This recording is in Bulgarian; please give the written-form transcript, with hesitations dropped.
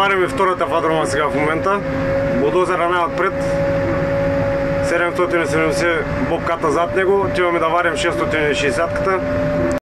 варим и втората фадрома сега в момента. Булдозера най-отпред. 770 бобката зад него. Отиваме да варим 660-ката.